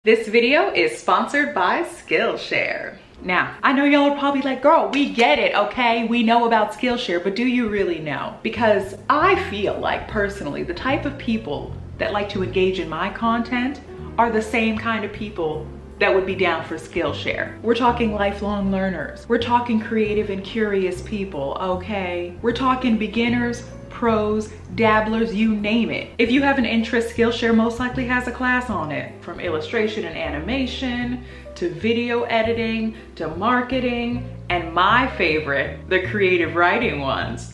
This video is sponsored by Skillshare. Now, I know y'all are probably like, girl, we get it, okay? We know about Skillshare, but do you really know? Because I feel like personally, the type of people that like to engage in my content are the same kind of people that would be down for Skillshare. We're talking lifelong learners. We're talking creative and curious people, okay? We're talking beginners, pros, dabblers, you name it. If you have an interest, Skillshare most likely has a class on it. From illustration and animation, to video editing, to marketing, and my favorite, the creative writing ones.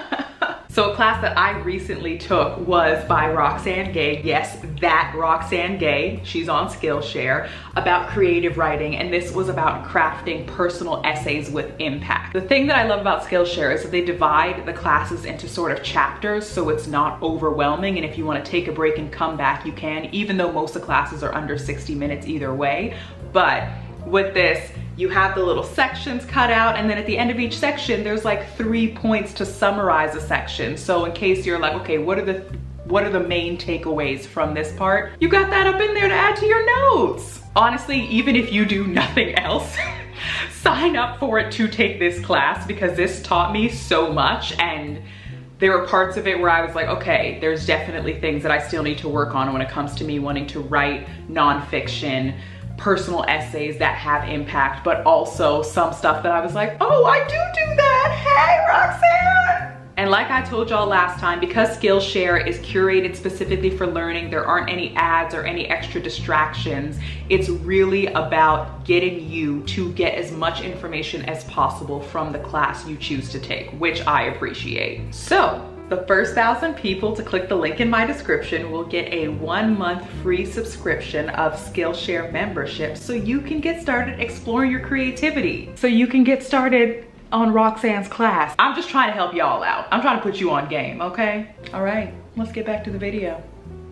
So a class that I recently took was by Roxane Gay. Yes, that Roxane Gay, she's on Skillshare, about creative writing, and this was about crafting personal essays with impact. The thing that I love about Skillshare is that they divide the classes into sort of chapters, so it's not overwhelming, and if you want to take a break and come back, you can, even though most of the classes are under 60 minutes either way. But with this, you have the little sections cut out, and then at the end of each section, there's like 3 points to summarize a section. So in case you're like, okay, what are the main takeaways from this part? You got that up in there to add to your notes. Honestly, even if you do nothing else, sign up for it to take this class, because this taught me so much, and there were parts of it where I was like, okay, there's definitely things that I still need to work on when it comes to me wanting to write nonfiction, personal essays that have impact, but also some stuff that I was like, oh, I do that. Hey, Roxane. And like I told y'all last time, because Skillshare is curated specifically for learning, there aren't any ads or any extra distractions. It's really about getting you to get as much information as possible from the class you choose to take, which I appreciate. So, the first 1,000 people to click the link in my description will get a 1-month free subscription of Skillshare membership, so you can get started exploring your creativity. So you can get started on Roxane's class. I'm just trying to help y'all out. I'm trying to put you on game, okay? All right, let's get back to the video.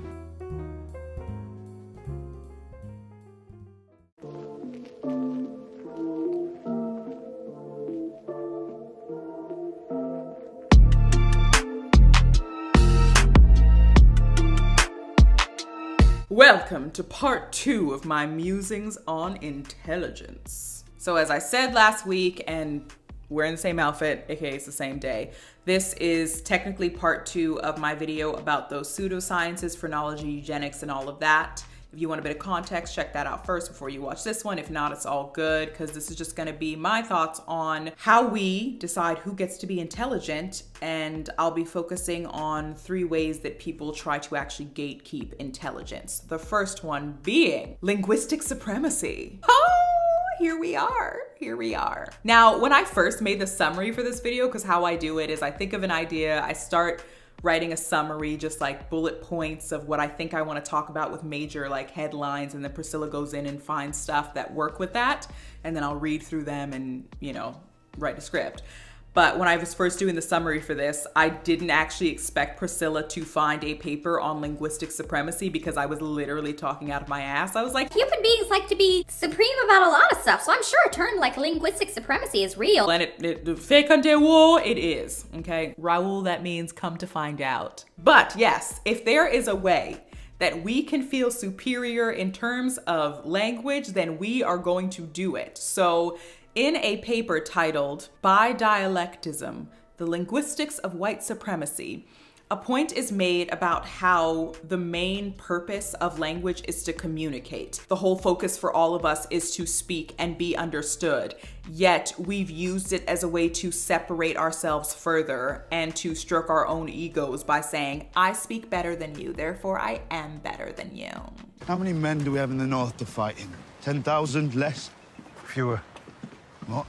Welcome to part 2 of my musings on intelligence. So as I said last week, and we're in the same outfit, aka it's the same day, this is technically part 2 of my video about those pseudosciences, phrenology, eugenics, and all of that. If you want a bit of context, check that out first before you watch this one. If not, it's all good, because this is just gonna be my thoughts on how we decide who gets to be intelligent, and I'll be focusing on 3 ways that people try to actually gatekeep intelligence. The first one being linguistic supremacy. Oh! Here we are, here we are. Now, when I first made the summary for this video, because how I do it is I think of an idea, I start writing a summary, just like bullet points of what I think I want to talk about with major like headlines, and then Priscilla goes in and finds stuff that work with that, and then I'll read through them and, you know, write a script. But when I was first doing the summary for this, I didn't actually expect Priscilla to find a paper on linguistic supremacy, because I was literally talking out of my ass. I was like, human beings like to be supreme about a lot of stuff, so I'm sure a term like linguistic supremacy is real. And fécondé war, it is, okay? Raoul, that means come to find out. But yes, if there is a way that we can feel superior in terms of language, then we are going to do it. So, in a paper titled Bidialectism, the Linguistics of White Supremacy, a point is made about how the main purpose of language is to communicate. The whole focus for all of us is to speak and be understood, yet we've used it as a way to separate ourselves further and to stroke our own egos by saying, I speak better than you, therefore I am better than you. How many men do we have in the north to fight in? 10,000 less? Fewer. What?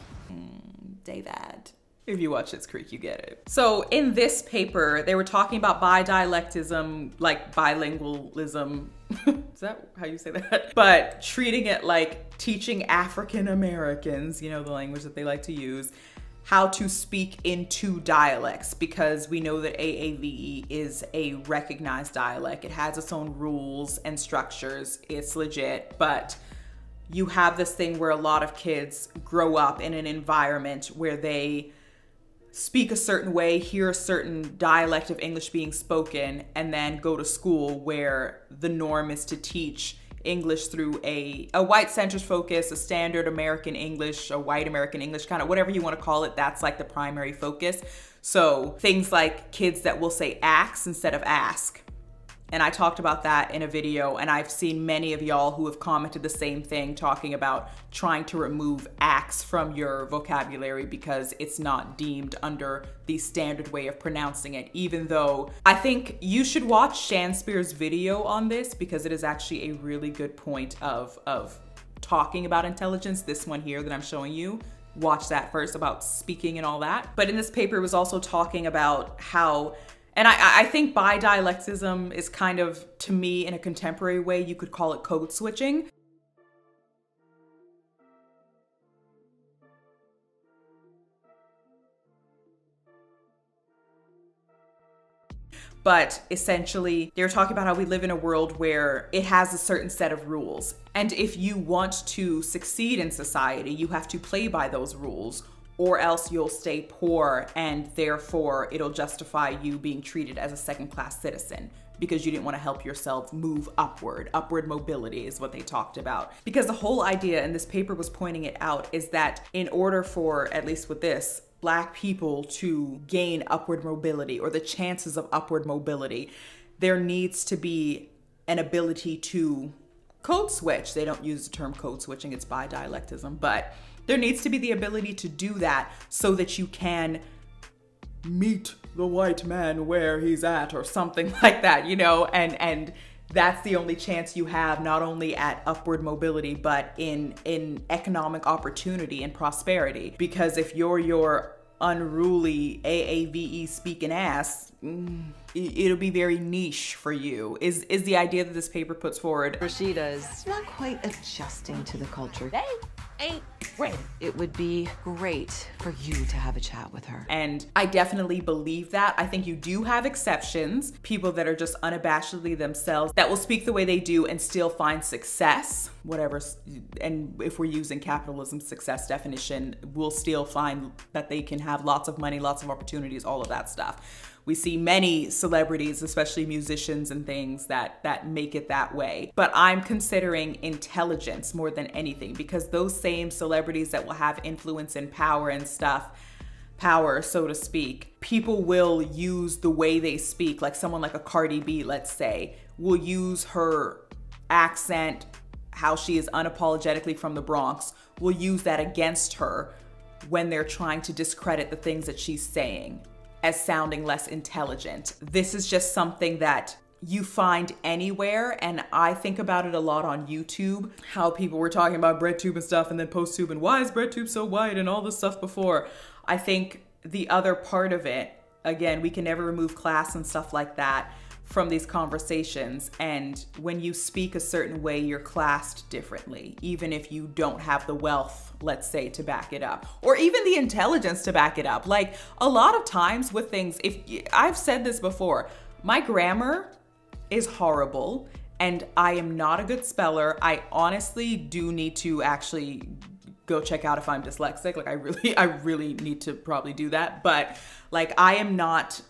David. If you watch Schitt's Creek, you get it. So in this paper, they were talking about bidialectism, like bilingualism. Is that how you say that? But treating it like teaching African Americans, you know, the language that they like to use, how to speak in 2 dialects, because we know that AAVE is a recognized dialect. It has its own rules and structures. It's legit, but you have this thing where a lot of kids grow up in an environment where they speak a certain way, hear a certain dialect of English being spoken, and then go to school where the norm is to teach English through a white-centered focus, a standard American English, a white American English, kind of whatever you want to call it, that's like the primary focus. So things like kids that will say ax instead of ask. And I talked about that in a video, and I've seen many of y'all who have commented the same thing, talking about trying to remove ax from your vocabulary because it's not deemed under the standard way of pronouncing it, even though I think you should watch Shanspeare's video on this because it is actually a really good point of talking about intelligence. This one here that I'm showing you. Watch that first about speaking and all that. But in this paper, it was also talking about how, and I think bidialectism is kind of, to me, in a contemporary way, you could call it code switching. But essentially, they were talking about how we live in a world where it has a certain set of rules. And if you want to succeed in society, you have to play by those rules, or else you'll stay poor, and therefore it'll justify you being treated as a second-class citizen because you didn't want to help yourself move upward. Upward mobility is what they talked about. Because the whole idea, and this paper was pointing it out, is that in order for, at least with this, Black people to gain upward mobility or the chances of upward mobility, there needs to be an ability to code switch. They don't use the term code switching, it's bidialectism, but there needs to be the ability to do that so that you can meet the white man where he's at or something like that, you know, and that's the only chance you have, not only at upward mobility, but in economic opportunity and prosperity. Because if you're your unruly AAVE speaking ass, it'll be very niche for you, is the idea that this paper puts forward. Rashida's not quite adjusting to the culture. They ain't ready. It would be great for you to have a chat with her. And I definitely believe that. I think you do have exceptions, people that are just unabashedly themselves, that will speak the way they do and still find success, whatever. And if we're using capitalism's success definition, we'll still find that they can have lots of money, lots of opportunities, all of that stuff. We see many celebrities, especially musicians and things, that make it that way. But I'm considering intelligence more than anything, because those same celebrities that will have influence and power and stuff, power, so to speak, people will use the way they speak. Like someone like a Cardi B, let's say, will use her accent, how she is unapologetically from the Bronx, will use that against her when they're trying to discredit the things that she's saying as sounding less intelligent. This is just something that you find anywhere, and I think about it a lot on YouTube, how people were talking about BreadTube and stuff, and then PostTube, and why is BreadTube so white, and all this stuff before. I think the other part of it, again, we can never remove class and stuff like that from these conversations, and when you speak a certain way, you're classed differently, even if you don't have the wealth, let's say, to back it up, or even the intelligence to back it up. Like a lot of times with things, if I've said this before, my grammar is horrible and I am not a good speller. I honestly do need to actually go check out if I'm dyslexic. Like I really need to probably do that. But like I'm not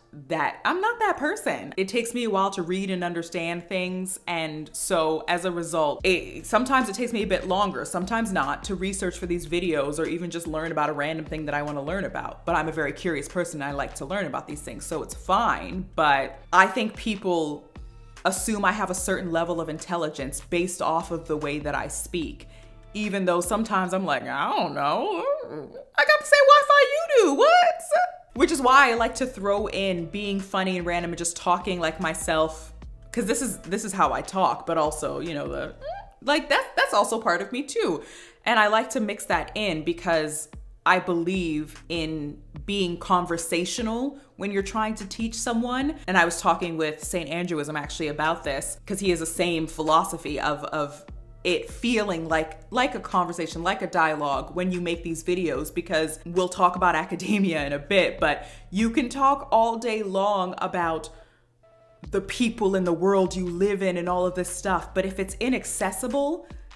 that person. It takes me a while to read and understand things. And so as a result, sometimes it takes me a bit longer, sometimes not, to research for these videos or even just learn about a random thing that I want to learn about. But I'm a very curious person and I like to learn about these things, so it's fine. But I think people assume I have a certain level of intelligence based off of the way that I speak. Even though sometimes I'm like, I don't know, I got the same Wi-Fi you do, what? Which is why I like to throw in being funny and random and just talking like myself, because this is how I talk, but also, you know, that's also part of me too. And I like to mix that in because I believe in being conversational when you're trying to teach someone. And I was talking with St. Andrewism actually about this, because he has the same philosophy of it feeling like a conversation, like a dialogue when you make these videos, because we'll talk about academia in a bit, but you can talk all day long about the people in the world you live in and all of this stuff. But if it's inaccessible,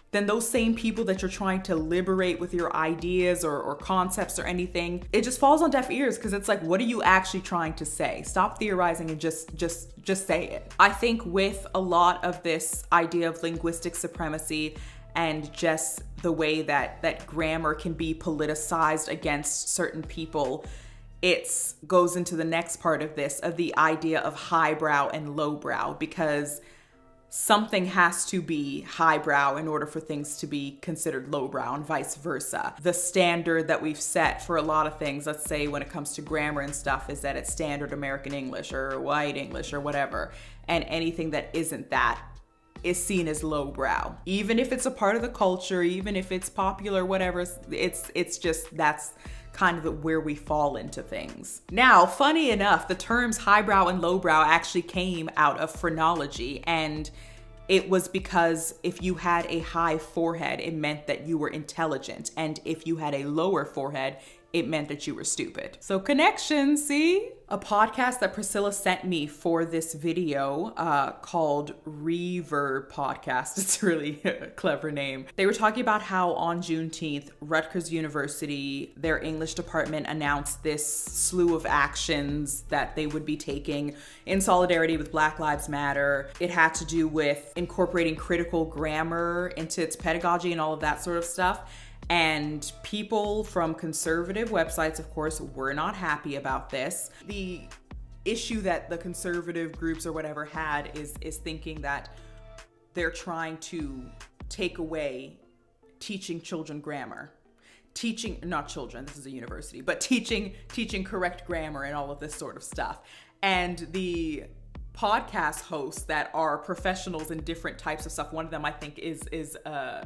then those same people that you're trying to liberate with your ideas or concepts or anything, it just falls on deaf ears, because it's like, what are you actually trying to say? Stop theorizing and just say it. I think with a lot of this idea of linguistic supremacy and just the way that grammar can be politicized against certain people, it goes into the next part of this, of the idea of highbrow and lowbrow, because something has to be highbrow in order for things to be considered lowbrow, and vice versa. The standard that we've set for a lot of things, let's say when it comes to grammar and stuff, is that it's standard American English or white English or whatever. And anything that isn't that is seen as lowbrow. Even if it's a part of the culture, even if it's popular, whatever, it's just, that's kind of where we fall into things. Now, funny enough, the terms highbrow and lowbrow actually came out of phrenology, and it was because if you had a high forehead, it meant that you were intelligent, and if you had a lower forehead, it meant that you were stupid. So connection, see? A podcast that Priscilla sent me for this video called Reverb Podcast. It's really a clever name. They were talking about how on Juneteenth, Rutgers University, their English department announced this slew of actions that they would be taking in solidarity with Black Lives Matter. It had to do with incorporating critical grammar into its pedagogy and all of that sort of stuff. And people from conservative websites, of course, were not happy about this. The issue that the conservative groups or whatever had is thinking that they're trying to take away teaching children grammar. Teaching, not children, this is a university, but teaching correct grammar and all of this sort of stuff. And the podcast hosts that are professionals in different types of stuff, one of them I think is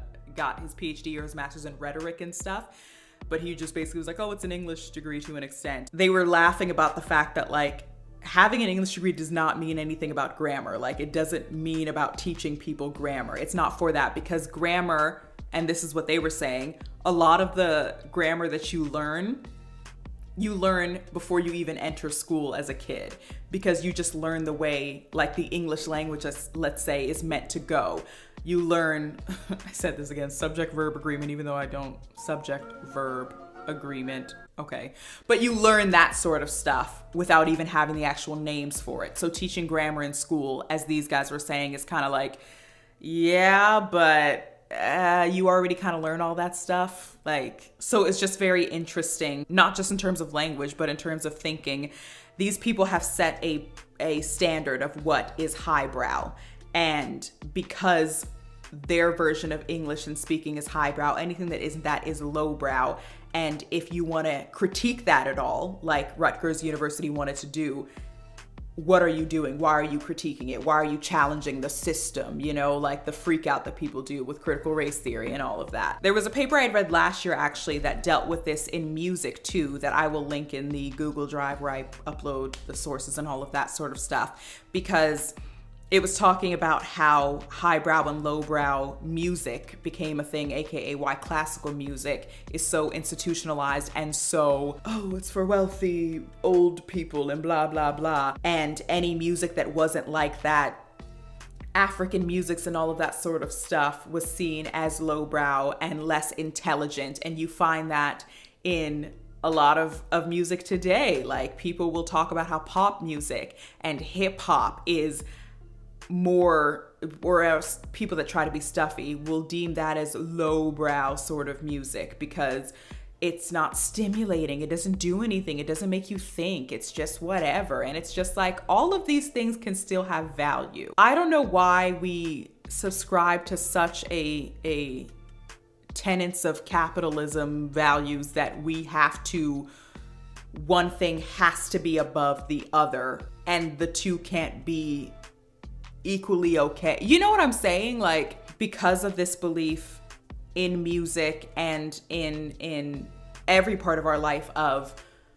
got his PhD or his master's in rhetoric and stuff, but he just basically was like, oh, it's an English degree to an extent. They were laughing about the fact that, like, having an English degree does not mean anything about grammar. Like, it doesn't mean about teaching people grammar. It's not for that, because grammar, and this is what they were saying, a lot of the grammar that you learn before you even enter school as a kid, because you just learn the way, like, the English language, let's say, is meant to go. You learn, I said this again, subject-verb agreement, even though I don't, subject-verb agreement, okay. But you learn that sort of stuff without even having the actual names for it. So teaching grammar in school, as these guys were saying, is kind of like, yeah, but you already kind of learn all that stuff. Like, so it's just very interesting, not just in terms of language, but in terms of thinking. These people have set a standard of what is highbrow. And because their version of English and speaking is highbrow, anything that isn't that is lowbrow. And if you want to critique that at all, like Rutgers University wanted to do, what are you doing? Why are you critiquing it? Why are you challenging the system? You know, like the freak out that people do with critical race theory and all of that. There was a paper I had read last year actually that dealt with this in music too, that I will link in the Google Drive where I upload the sources and all of that sort of stuff, because it was talking about how highbrow and lowbrow music became a thing, aka why classical music is so institutionalized and so, oh, it's for wealthy old people and blah, blah, blah. And any music that wasn't like that, African musics and all of that sort of stuff, was seen as lowbrow and less intelligent. And you find that in a lot of music today. Like, people will talk about how pop music and hip hop is more, whereas people that try to be stuffy will deem that as lowbrow sort of music because it's not stimulating, it doesn't do anything, it doesn't make you think, it's just whatever. And it's just like, all of these things can still have value. I don't know why we subscribe to such a tenets of capitalism values that we have to, one thing has to be above the other and the two can't be equally okay. You know what I'm saying? Like, because of this belief in music and in every part of our life of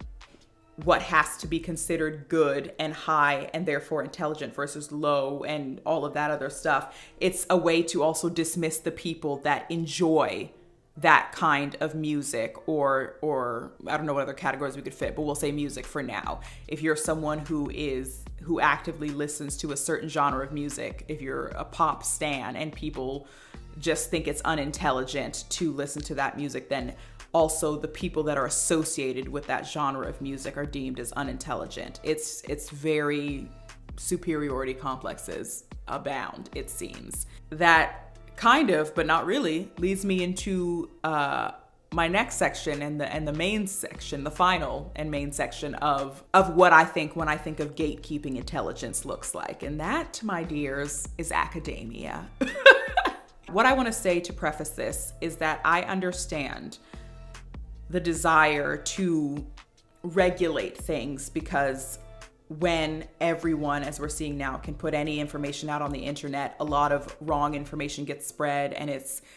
what has to be considered good and high and therefore intelligent versus low and all of that other stuff, it's a way to also dismiss the people that enjoy that kind of music, or I don't know what other categories we could fit, but we'll say music for now. If you're someone who actively listens to a certain genre of music, if you're a pop stan and people just think it's unintelligent to listen to that music, then also the people that are associated with that genre of music are deemed as unintelligent. It's very superiority complexes abound, it seems. That kind of, but not really, leads me into my next section and the main section, the final and main section of what I think when I think of gatekeeping intelligence looks like. And that, my dears, is academia. What I want to say to preface this is that I understand the desire to regulate things, because when everyone, as we're seeing now, can put any information out on the internet, a lot of wrong information gets spread, and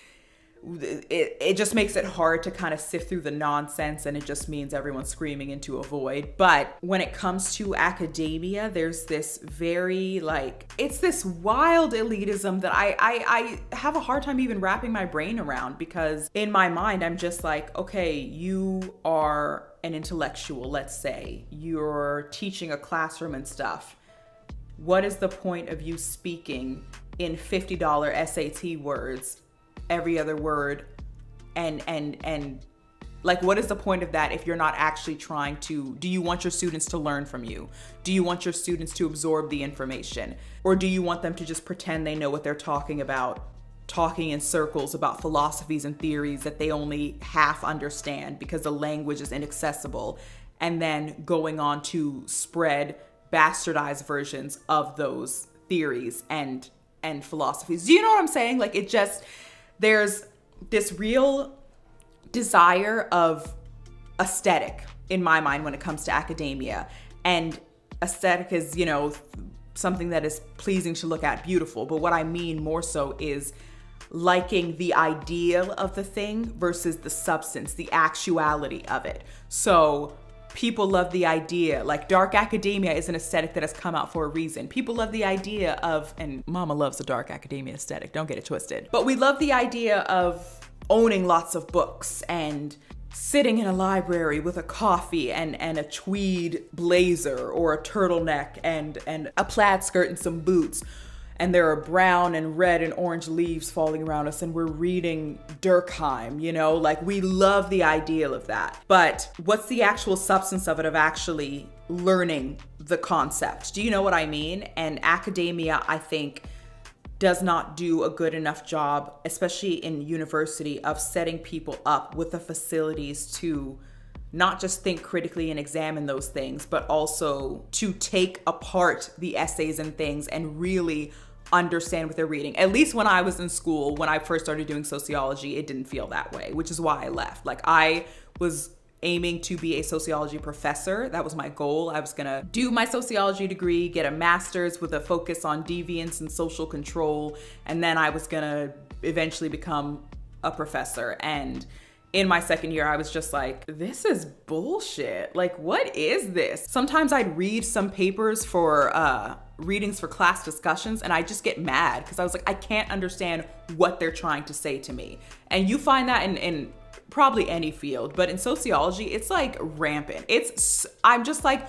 it just makes it hard to kind of sift through the nonsense, and it just means everyone's screaming into a void. But when it comes to academia, there's this very, like, it's this wild elitism that I have a hard time even wrapping my brain around, because in my mind, I'm just like, okay, you are an intellectual, let's say. You're teaching a classroom and stuff. What is the point of you speaking in $50 SAT words every other word, and like, what is the point of that if you're not actually trying to, do you want your students to learn from you? Do you want your students to absorb the information? Or do you want them to just pretend they know what they're talking about, talking in circles about philosophies and theories that they only half understand because the language is inaccessible, and then going on to spread bastardized versions of those theories and philosophies? Do you know what I'm saying? Like, it just, there's this real desire of aesthetic in my mind when it comes to academia. And aesthetic is, you know, something that is pleasing to look at, beautiful. But what I mean more so is liking the ideal of the thing versus the substance, the actuality of it. So people love the idea, like dark academia is an aesthetic that has come out for a reason. People love the idea of, and mama loves the dark academia aesthetic, don't get it twisted. But we love the idea of owning lots of books and sitting in a library with a coffee and a tweed blazer or a turtleneck and a plaid skirt and some boots. And there are brown and red and orange leaves falling around us, and we're reading Durkheim, you know, like, we love the ideal of that. But what's the actual substance of it, of actually learning the concept? Do you know what I mean? And academia, I think, does not do a good enough job, especially in university, of setting people up with the facilities to not just think critically and examine those things, but also to take apart the essays and things and really understand what they're reading. At least when I was in school, when I first started doing sociology, it didn't feel that way, which is why I left. Like, I was aiming to be a sociology professor. That was my goal. I was gonna do my sociology degree, get a master's with a focus on deviance and social control, and then I was gonna eventually become a professor. And in my second year, I was just like, this is bullshit. Like, what is this? Sometimes I'd read some papers for readings for class discussions, and I just get mad because I was like, I can't understand what they're trying to say to me. And you find that in probably any field, but in sociology, it's like rampant. I'm just like,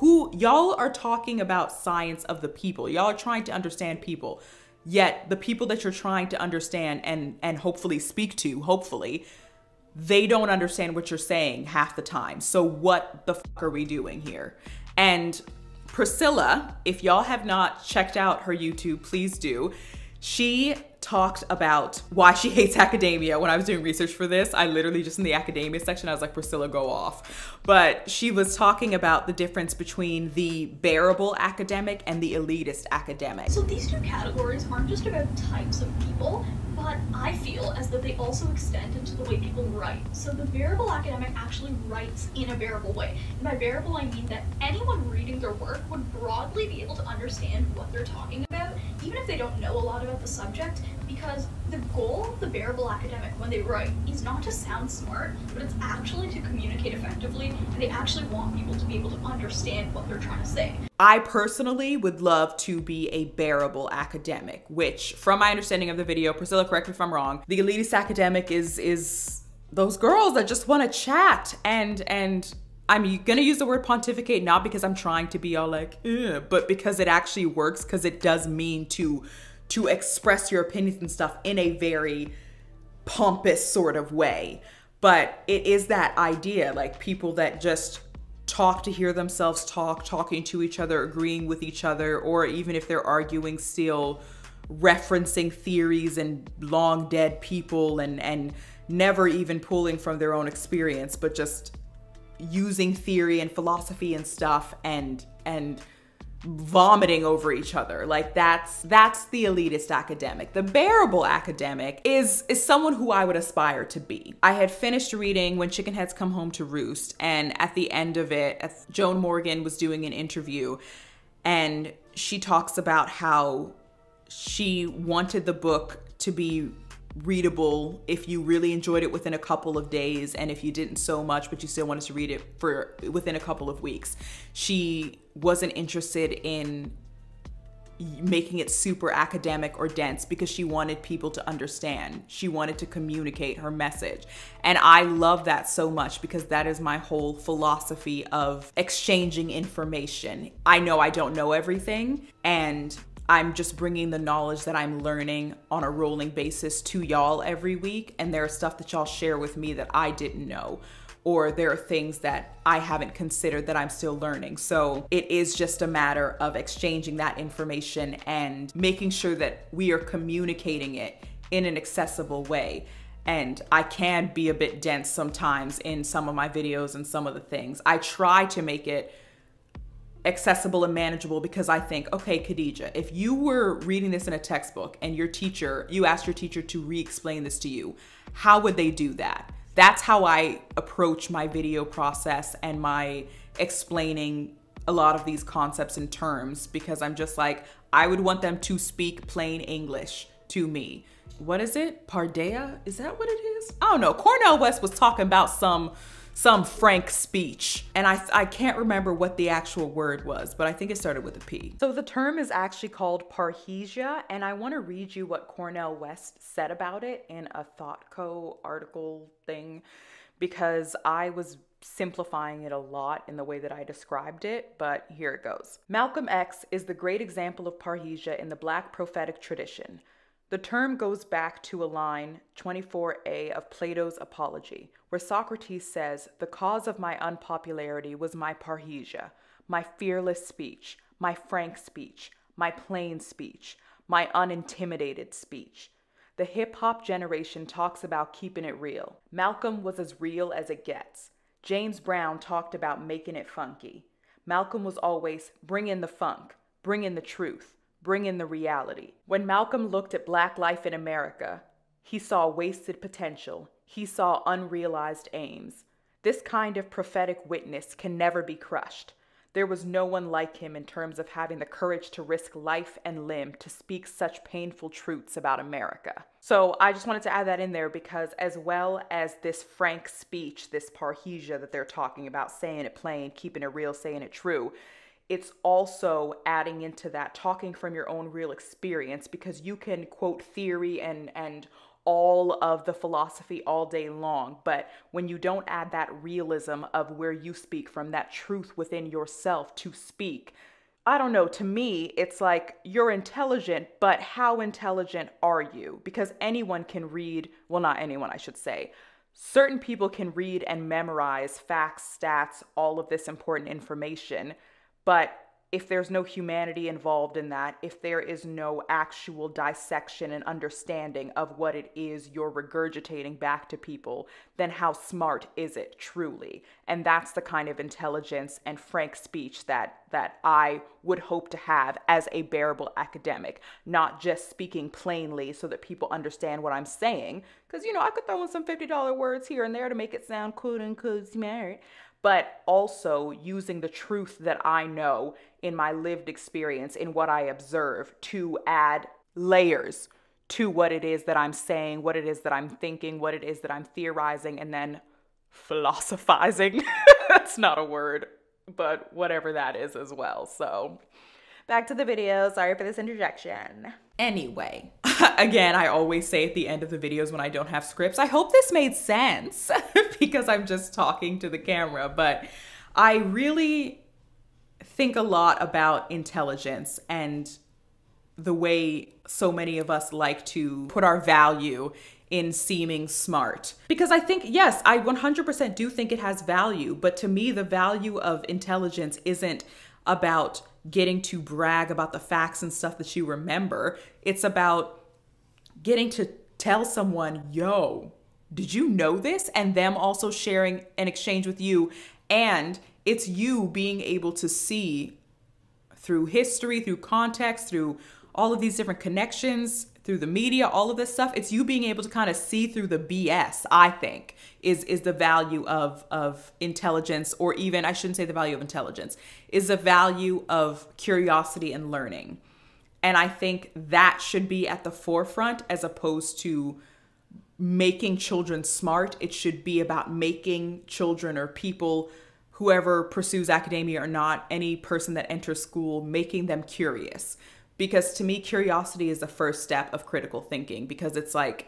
y'all are talking about science of the people. Y'all are trying to understand people. Yet the people that you're trying to understand and hopefully speak to, hopefully, they don't understand what you're saying half the time. So what the fuck are we doing here? And Priscilla, if y'all have not checked out her YouTube, please do. She talked about why she hates academia. When I was doing research for this, I literally just in the academia section, I was like, Priscilla, go off. But she was talking about the difference between the bearable academic and the elitist academic. So these two categories aren't just about types of people, but I feel as though they also extend into the way people write. So the bearable academic actually writes in a bearable way. And by bearable, I mean that anyone reading their work would broadly be able to understand what they're talking about, even if they don't know a lot about the subject, because the goal of the bearable academic when they write is not to sound smart, but it's actually to communicate effectively, and they actually want people to be able to understand what they're trying to say. I personally would love to be a bearable academic, which, from my understanding of the video, Priscilla, correct me if I'm wrong, the elitist academic is those girls that just want to chat, and I'm gonna use the word pontificate not because I'm trying to be all like, but because it actually works, because it does mean to to express your opinions and stuff in a very pompous sort of way. But it is that idea, like people that just talk to hear themselves talk, talking to each other, agreeing with each other, or even if they're arguing, still referencing theories and long dead people and never even pulling from their own experience, but just using theory and philosophy and stuff and vomiting over each other. Like that's the elitist academic. The bearable academic is someone who I would aspire to be. I had finished reading When Chicken Heads Come Home to Roost, and at the end of it, Joan Morgan was doing an interview and she talks about how she wanted the book to be readable if you really enjoyed it within a couple of days, and if you didn't so much but you still wanted to read it for within a couple of weeks. She wasn't interested in making it super academic or dense because she wanted people to understand. She wanted to communicate her message. And I love that so much because that is my whole philosophy of exchanging information. I know I don't know everything, and I'm just bringing the knowledge that I'm learning on a rolling basis to y'all every week. And there are stuff that y'all share with me that I didn't know, or there are things that I haven't considered that I'm still learning. So it is just a matter of exchanging that information and making sure that we are communicating it in an accessible way. And I can be a bit dense sometimes in some of my videos and some of the things. I try to make it accessible and manageable because I think, okay, Khadija, if you were reading this in a textbook and you asked your teacher to re-explain this to you, how would they do that? That's how I approach my video process and my explaining a lot of these concepts and terms, because I'm just like, I would want them to speak plain English to me. What is it? Pardea? Is that what it is? I don't know. Cornel West was talking about some frank speech, and I can't remember what the actual word was, but I think it started with a P. So the term is actually called parrhesia, and I want to read you what Cornel West said about it in a ThoughtCo article thing, because I was simplifying it a lot in the way that I described it, but here it goes. Malcolm X is the great example of parrhesia in the Black prophetic tradition. The term goes back to a line 24a of Plato's Apology, where Socrates says, "The cause of my unpopularity was my parrhesia, my fearless speech, my frank speech, my plain speech, my unintimidated speech." The hip-hop generation talks about keeping it real. Malcolm was as real as it gets. James Brown talked about making it funky. Malcolm was always, bring in the funk, bring in the truth, bring in the reality. When Malcolm looked at Black life in America, he saw wasted potential. He saw unrealized aims. This kind of prophetic witness can never be crushed. There was no one like him in terms of having the courage to risk life and limb to speak such painful truths about America. So I just wanted to add that in there because, as well as this frank speech, this parrhesia that they're talking about, saying it plain, keeping it real, saying it true, it's also adding into that talking from your own real experience, because you can quote theory and all of the philosophy all day long, but when you don't add that realism of where you speak from, that truth within yourself to speak, I don't know, to me, it's like you're intelligent, but how intelligent are you? Because anyone can read, well, not anyone, I should say. Certain people can read and memorize facts, stats, all of this important information, but if there's no humanity involved in that, if there is no actual dissection and understanding of what it is you're regurgitating back to people, then how smart is it truly? And that's the kind of intelligence and frank speech that I would hope to have as a bearable academic, not just speaking plainly so that people understand what I'm saying. Because, you know, I could throw in some $50 words here and there to make it sound cool and smart, but also using the truth that I know in my lived experience, in what I observe, to add layers to what it is that I'm saying, what it is that I'm thinking, what it is that I'm theorizing, and then philosophizing. That's not a word, but whatever that is as well. So back to the video. Sorry for this interjection. Anyway, again, I always say at the end of the videos when I don't have scripts, I hope this made sense because I'm just talking to the camera, but I really think a lot about intelligence and the way so many of us like to put our value in seeming smart. Because I think, yes, I 100% do think it has value, but to me, the value of intelligence isn't about getting to brag about the facts and stuff that you remember. It's about getting to tell someone, yo, did you know this? And them also sharing an exchange with you. And it's you being able to see through history, through context, through all of these different connections, through the media, all of this stuff. It's you being able to kind of see through the BS, I think, is the value of intelligence, or even, I shouldn't say the value of intelligence, is the value of curiosity and learning. And I think that should be at the forefront as opposed to making children smart. It should be about making children or people, whoever pursues academia or not, any person that enters school, making them curious. Because to me, curiosity is the first step of critical thinking, because it's like,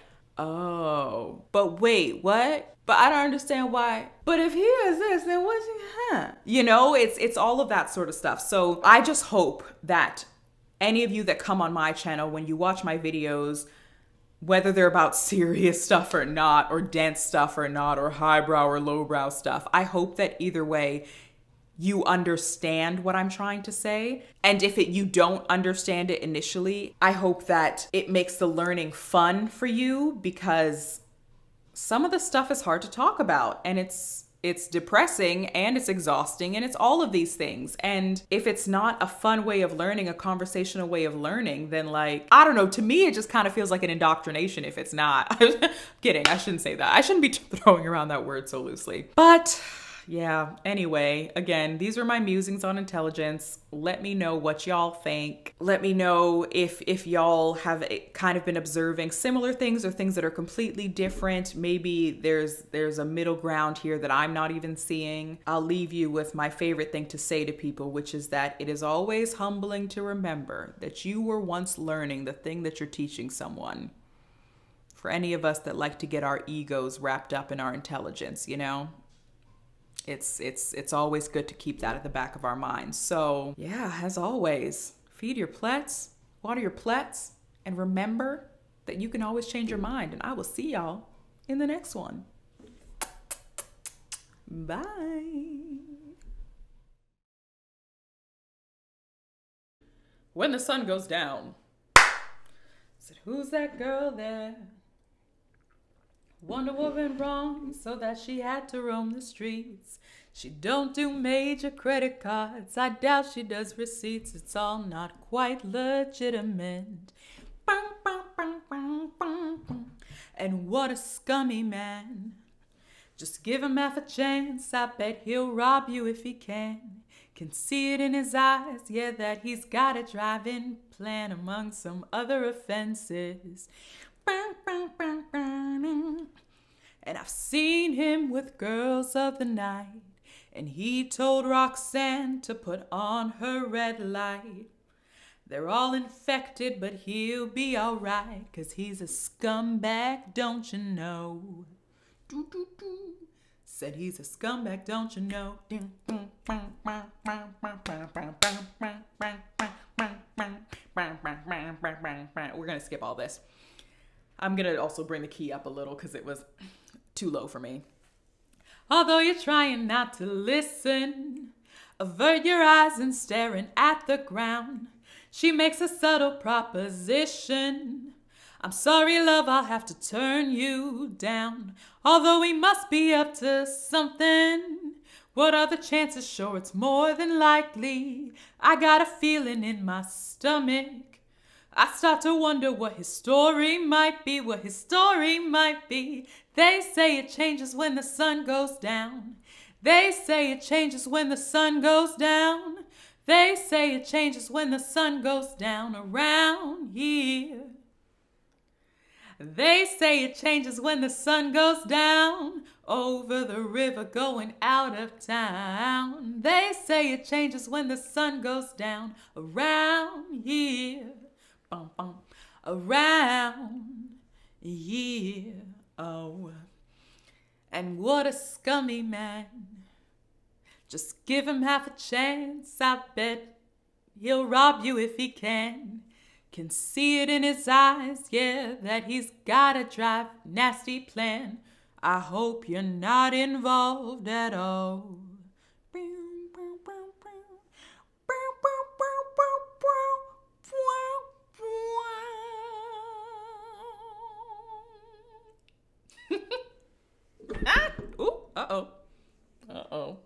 oh, but wait, what? But I don't understand why. But if he is this, then what's he, You know, it's all of that sort of stuff. So I just hope that any of you that come on my channel, when you watch my videos, whether they're about serious stuff or not, or dense stuff or not, or highbrow or lowbrow stuff, I hope that either way, you understand what I'm trying to say. And if you don't understand it initially, I hope that it makes the learning fun for you, because some of the stuff is hard to talk about, and it's depressing, and it's exhausting, and it's all of these things. And if it's not a fun way of learning, a conversational way of learning, then like, I don't know, to me, it just kind of feels like an indoctrination if it's not. I'm kidding, I shouldn't say that. I shouldn't be throwing around that word so loosely. But yeah, anyway, again, these are my musings on intelligence. Let me know what y'all think. Let me know if y'all have kind of been observing similar things or things that are completely different. Maybe there's a middle ground here that I'm not even seeing. I'll leave you with my favorite thing to say to people, which is that it is always humbling to remember that you were once learning the thing that you're teaching someone. For any of us that like to get our egos wrapped up in our intelligence, you know? It's always good to keep that at the back of our minds. So yeah, as always, feed your plets, water your plets, and remember that you can always change your mind. And I will see y'all in the next one. Bye. When the sun goes down, said, who's that girl there? Wonder what went wrong so that she had to roam the streets. She don't do major credit cards. I doubt she does receipts. It's all not quite legitimate. And what a scummy man. Just give him half a chance. I bet he'll rob you if he can. Can see it in his eyes, yeah, that he's got a driving plan among some other offenses. And I've seen him with girls of the night, and he told Roxanne to put on her red light. They're all infected, but he'll be alright, 'cause he's a scumbag, don't you know? Said he's a scumbag, don't you know? We're gonna skip all this. I'm gonna also bring the key up a little because it was too low for me. Although you're trying not to listen, avert your eyes and staring at the ground. She makes a subtle proposition. I'm sorry, love, I'll have to turn you down. Although we must be up to something. What are the chances? Sure, it's more than likely. I got a feeling in my stomach. I start to wonder what his story might be, what his story might be. They say it changes when the sun goes down. They say it changes when the sun goes down. They say it changes when the sun goes down around here. They say it changes when the sun goes down over the river going out of town. They say it changes when the sun goes down around here. Bum, bum. Around here. Oh, and what a scummy man. Just give him half a chance. I bet he'll rob you if he can. Can see it in his eyes, yeah, that he's got a drive, nasty plan. I hope you're not involved at all. Ooh, uh-oh. Uh-oh.